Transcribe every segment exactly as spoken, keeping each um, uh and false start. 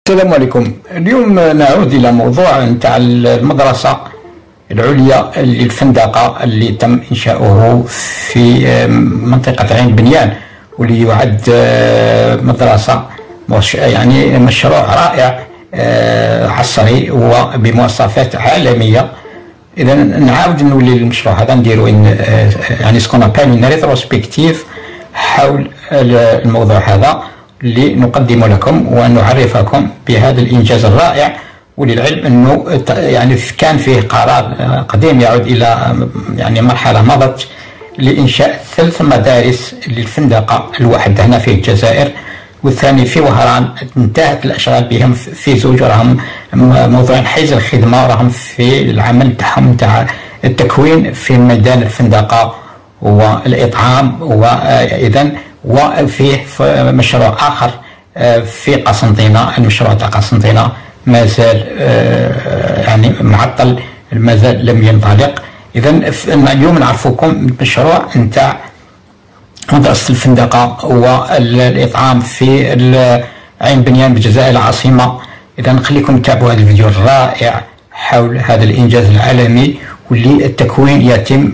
السلام عليكم. اليوم نعود إلى موضوع نتاع المدرسة العليا للفندقة اللي تم إنشاؤه في منطقة عين بنيان، واللي يعد مدرسة يعني مشروع رائع عصري وبمواصفات عالمية. إذا نعاود نولي للمشروع هذا نديرو يعني سكون ابال ان ريتروسبكتيف حول الموضوع هذا اللي نقدم لكم ونعرفكم بهذا الإنجاز الرائع. وللعلم أنه يعني كان فيه قرار قديم يعود إلى يعني مرحلة مضت لإنشاء ثلاث مدارس للفندقة، الواحد هنا في الجزائر والثاني في وهران انتهت الأشغال بهم في زوج، راهم موضوع حيز الخدمة راهم في العمل تاعهم تاع التكوين في ميدان الفندقة والإطعام. وإذا وفيه مشروع آخر في قسنطينة، المشروع تاع قسنطينة ما زال يعني معطل، ما زال لم ينطلق. إذا اليوم نعرفكم مشروع نتاع مدرسة الفندقة والإطعام في عين بنيان بالجزائر العاصمة. إذا نخليكم تتابعوا هذا الفيديو الرائع حول هذا الإنجاز العالمي، واللي التكوين يتم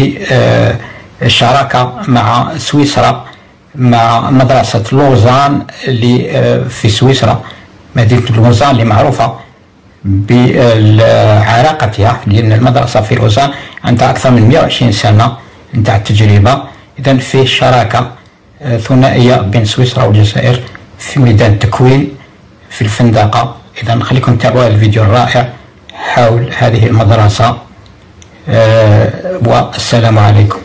بشراكة مع سويسرا، مع مدرسة لوزان اللي في سويسرا، مدينة لوزان اللي معروفة بعراقتها، لأن المدرسة في لوزان عندها أكثر من مئة وعشرين سنة نتاع التجربة. إذا فيه شراكة ثنائية بين سويسرا والجزائر في ميدان التكوين في الفندقة. إذا نخليكم تتابعوا الفيديو الرائع حول هذه المدرسة، والسلام عليكم.